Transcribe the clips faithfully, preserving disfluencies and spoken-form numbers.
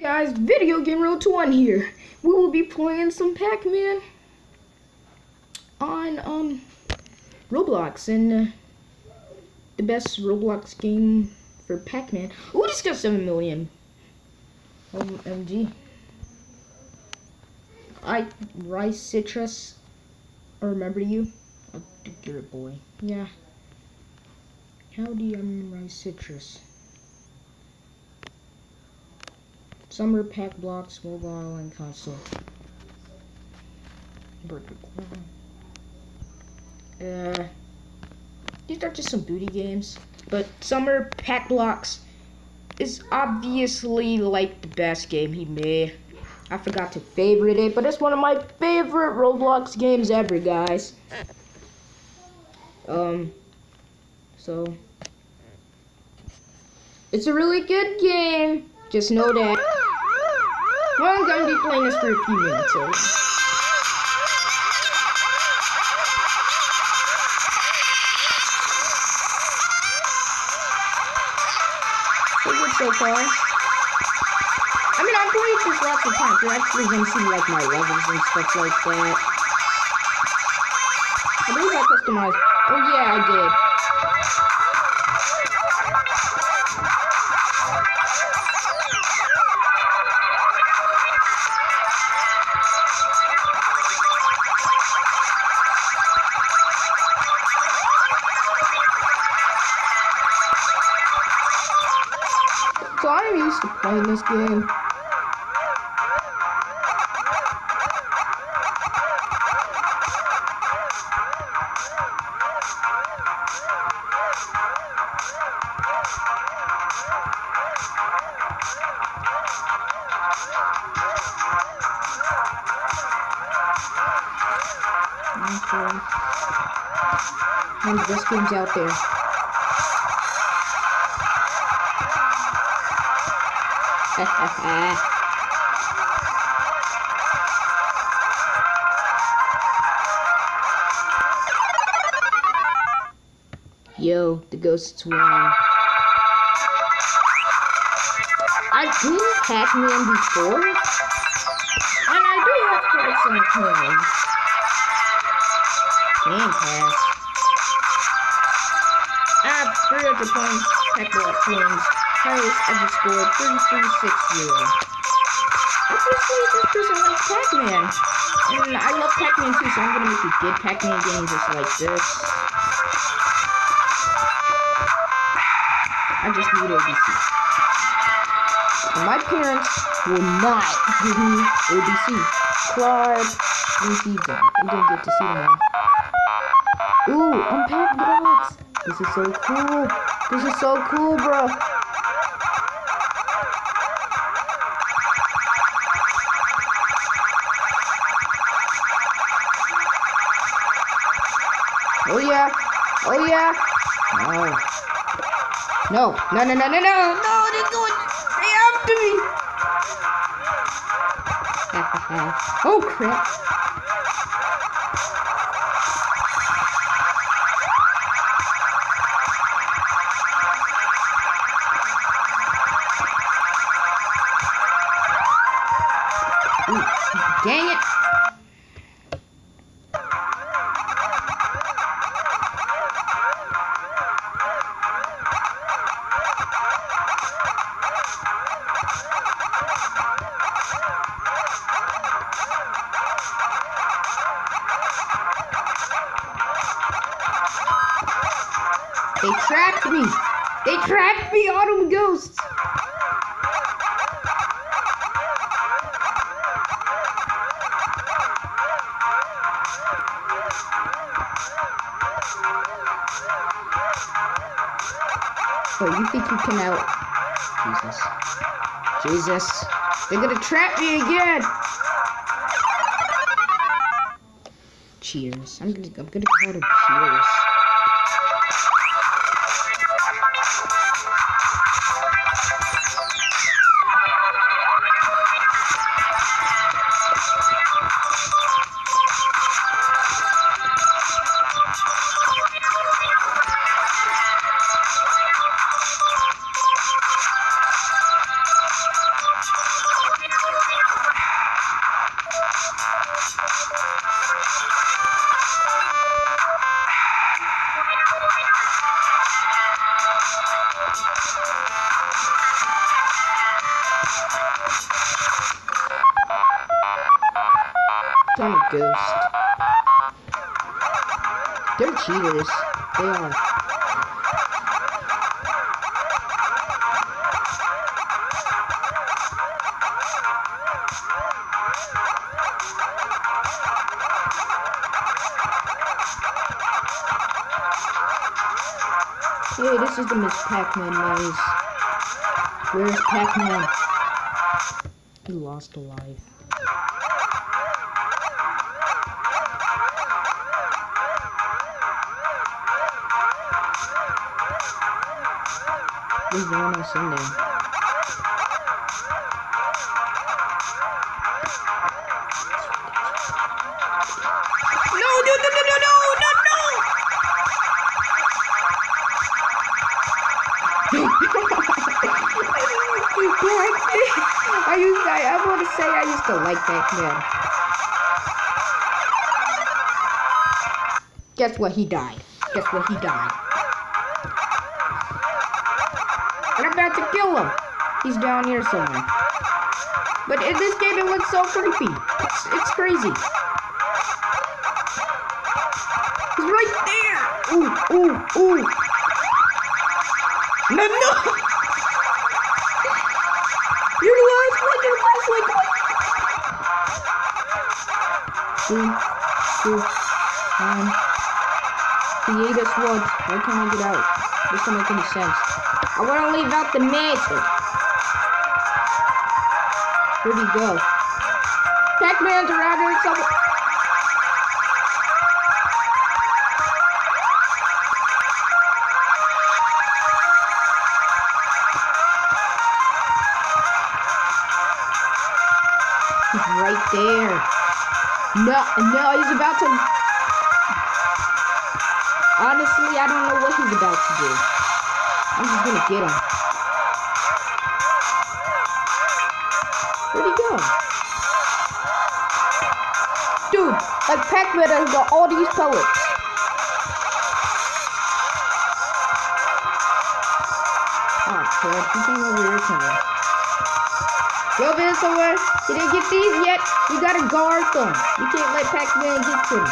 Guys, Video Game Road to One here. We will be playing some Pac-Man on um Roblox, and uh, the best Roblox game for Pac-Man. Ooh, just got seven million. O M G. I Rice Citrus. I remember you. Oh, you're a boy. Yeah. Howdy, I'm Rice Citrus. Summer Pack Blocks, mobile and console. Uh, these are just some booty games, but Summer Pack Blocks is obviously like the best game he made. I forgot to favorite it, but it's one of my favorite Roblox games ever, guys. Um, so it's a really good game. Just know that. Well, I'm gonna be playing this for a few minutes. So. So good so far. I mean, I've played this lots of times. You're actually gonna see like my levels and stuff like that. I believe I customized. Oh yeah, I did. So I'm used to playing this game. Okay. One of the best games out there. Yo, the ghosts won. I've seen Pac-Man before, and I do have quite some coins. Game Pass. I have three hundred points, Pac-Man coins. Highest ever scored thirty-three sixty. Obviously, this person likes Pac-Man. And I love Pac-Man too, so I'm gonna make a good Pac-Man game just like this. I just need O B C. And my parents will not give me O B C. Clark, receive them. I'm gonna get to see them now. Ooh, unpacked blocks. This is so cool. This is so cool, bro. Oh yeah. Oh yeah. No. No. No, no, no, no, no. No, they're going. They after me. Oh crap. Ooh, dang it. They trapped me! They trapped me, Autumn Ghosts! Oh, you think you can out... Jesus. Jesus. They're gonna trap me again! Cheers. I'm gonna, I'm gonna call them cheers. Ghost. They're cheaters. They are. Hey, this is the Miss Pac-Man maze. Where's Pac-Man? He lost a life. There's no one else in there. No, no, no, no, no, no, no, no! I used, I, I want to say I used to like Pac-Man. Guess what? He died. Guess what? He died. And I'm about to kill him. He's down here somewhere. But in this game, it looks so creepy. It's, it's crazy. He's right there. Ooh, ooh, ooh. No, no. You're the last one. You're the last one. Two, two, one. He ate us once. Why can't I get out? This doesn't make any sense. I want to leave out the mansion. Where'd he go? Pac-Man's around here somewhere. He's right there. No, no, he's about to... Honestly, I don't know what he's about to do. I'm just gonna get him. Where'd he go? Dude, like Pac-Man has got all these pellets. Oh, crap. He came over here somewhere. Go over here somewhere. He didn't get these yet. You gotta guard them. You can't let Pac-Man get to them.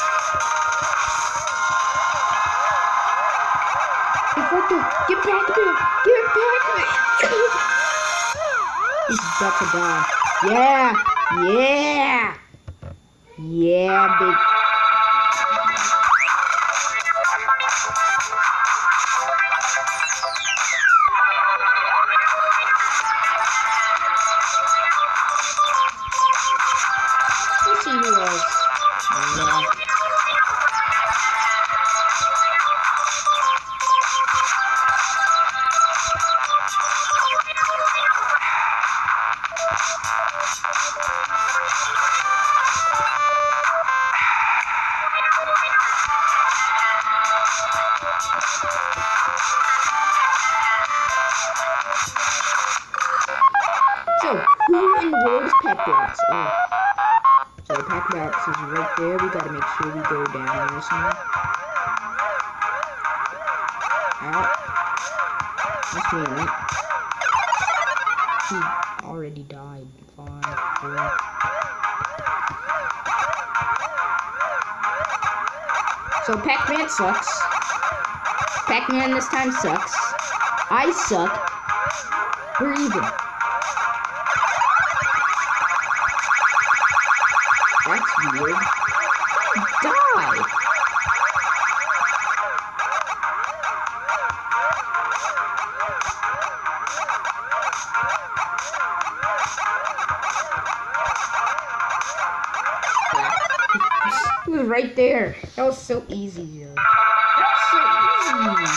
Get back to me! Get back to me! He's about to die. Yeah! Yeah! Yeah, big. Let's see who else. Yeah. So, who in the world is Pac-Rats? Oh. So, Pac-Rats is right there. We gotta make sure we go down there somewhere. Out. That's me, right? He already died. Five, four. So, Pac-Man sucks. Pac-Man this time sucks. I suck. We're even. That's weird. Die! He was right there. That was so easy, though. That's so easy.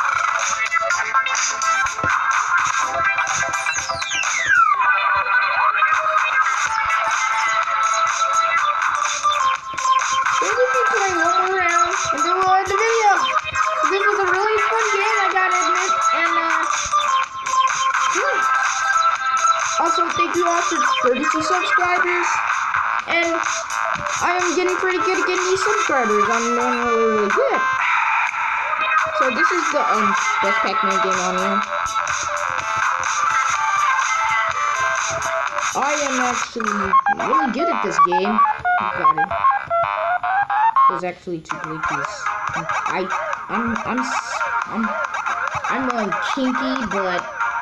Also, thank you all for thirty-two subscribers, and I am getting pretty good at getting these subscribers. I'm doing really, really good. So this is the um best Pac-Man game on here. I am actually really good at this game. You got it. There's actually two glitches. I, I'm, I'm, I'm, I'm going kinky, but.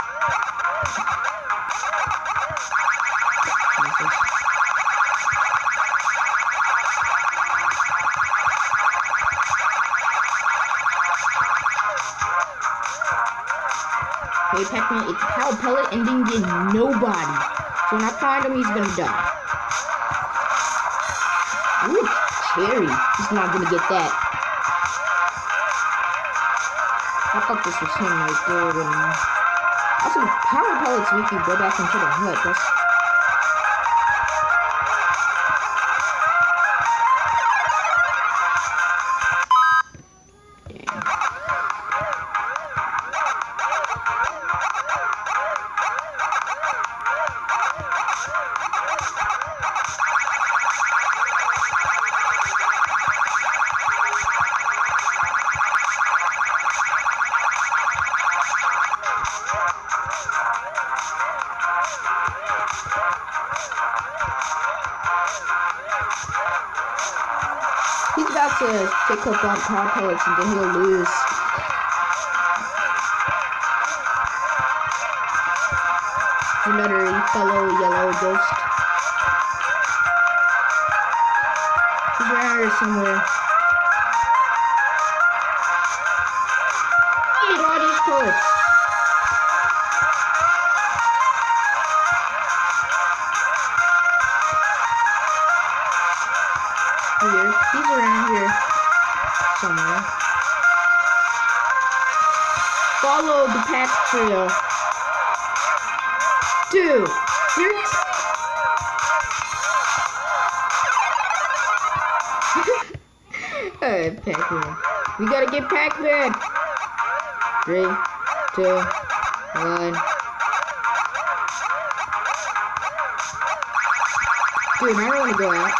Hey, Pac-Man, it's Power Pellet and didn't get nobody. So when I find him, he's gonna die. Ooh, Cherry. He's not gonna get that. I thought this was him right there. And also, Power Pellets make you go back into the hut. That's he's about to pick up on Power Pellets and then he'll lose. Another fellow yellow ghost. He's around here somewhere. Eat all these pellets. Here. He's around here somewhere. Follow the pack trail. Dude, seriously? Alright, Pac-Man. We gotta get Pac-Man. Three, two, one. Dude, I don't want to go out.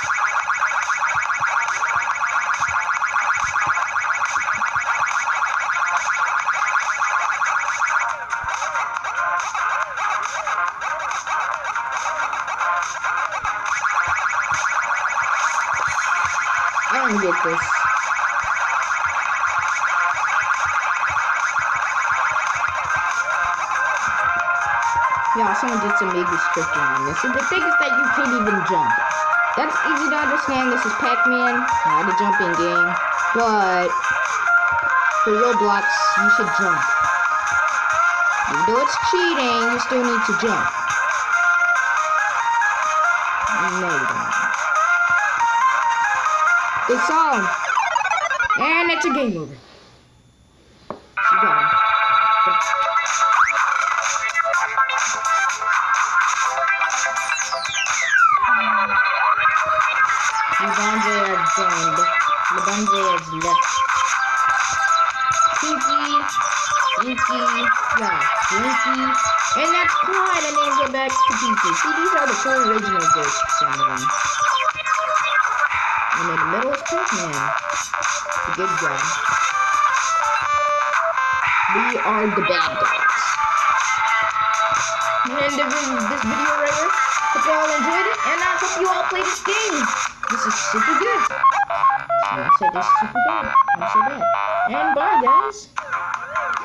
I don't get this. Yeah, someone did some maybe scripting on this. And the thing is that you can't even jump. That's easy to understand. This is Pac-Man, not a jumping game. But for Roblox, you should jump. Even though it's cheating, you still need to jump. No, you don't. They saw him. And it's a game over. She got him. Lebonze are joined. Lebonze is left. Pinky, Inky, yeah, Blinky, and that's Clyde, and then get back to Pinky. See, these are the four original ghosts in the room. And in the middle is Pac-Man, the good guy. We are the bad guys. And this, this video right here, hope you all enjoyed it, and I hope you all play this game. This is super good. And I said this is super bad. I said that. And bye, guys.